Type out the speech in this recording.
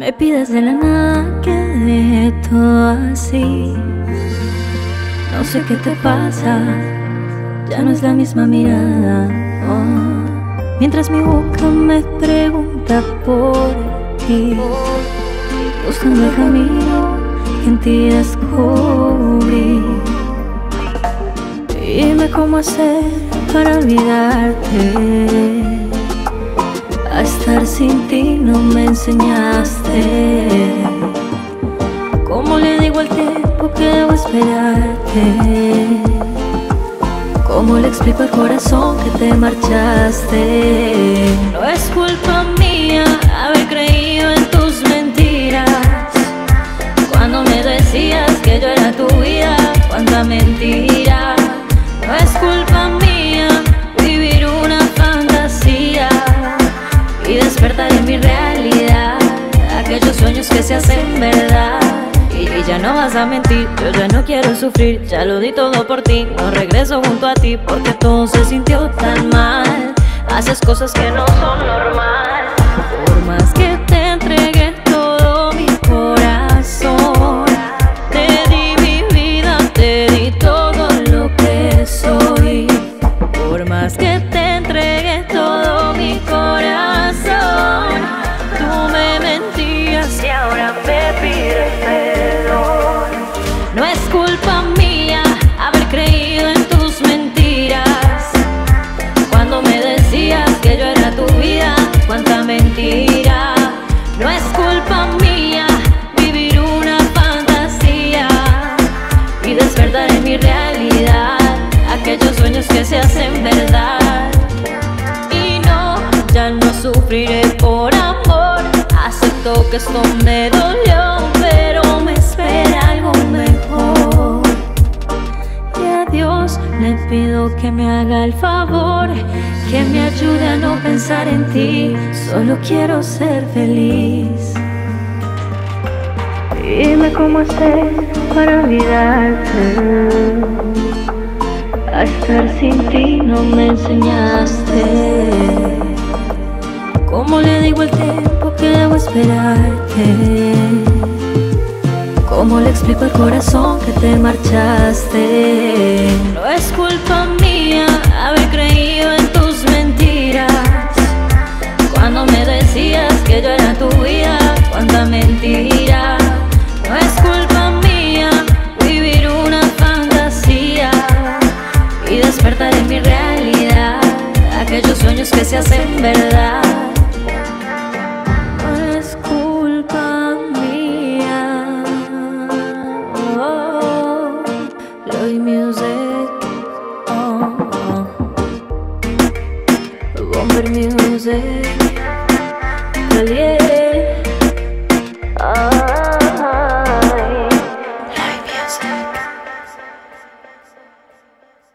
Me pides de la nada que deje todo así. No sé qué te pasa, ya no es la misma mirada, oh. Mientras mi boca me pregunta por ti, buscando el camino que en ti descubrí. Dime cómo hacer para olvidarte. A estar sin ti no me enseñaste. ¿Cómo le digo al tiempo que debo esperarte? ¿Cómo le explico al corazón que te marchaste? No es culpa mía haber creído en tus mentiras. Cuando me decías que yo era tu vida, cuánta mentira. No es culpa mía vivir una fantasía y despertar en mi realidad aquellos sueños que se hacen verdad. Y ya no vas a mentir, yo ya no quiero sufrir. Ya lo di todo por ti, no regreso junto a ti porque todo se sintió tan mal. Haces cosas que no son normal. Por más que te entregué todo mi corazón, te di mi vida, te di todo lo que soy. Por más que te entregué todo mi corazón, tú me mentías y ahora me pides perdón. No es culpa mía haber creído en tus mentiras. Cuando me decías que yo era tu vida, cuánta mentira. No es culpa mía vivir una fantasía y despertar en mi realidad aquellos sueños que se hacen verdad. Y no, ya no sufriré por amor. Acepto que esto me dolió, pero me espera algo mejor. Y a Dios le pido que me haga el favor, que me ayude a no pensar en ti. Solo quiero ser feliz. Dime cómo hacer para olvidarte. A estar sin ti no me enseñaste. ¿Cómo le digo al tiempo que debo esperarte? ¿Cómo le explico al corazón que te marchaste? No es culpa mía haber creído en tus mentiras. Cuando me decías que yo era tu vida, cuánta mentira. No es culpa mía vivir una fantasía y despertar en mi realidad aquellos sueños que se hacen verdad. No es culpa mía. Oh, Lloyd Music, oh, Bomber Music, Calier, oh.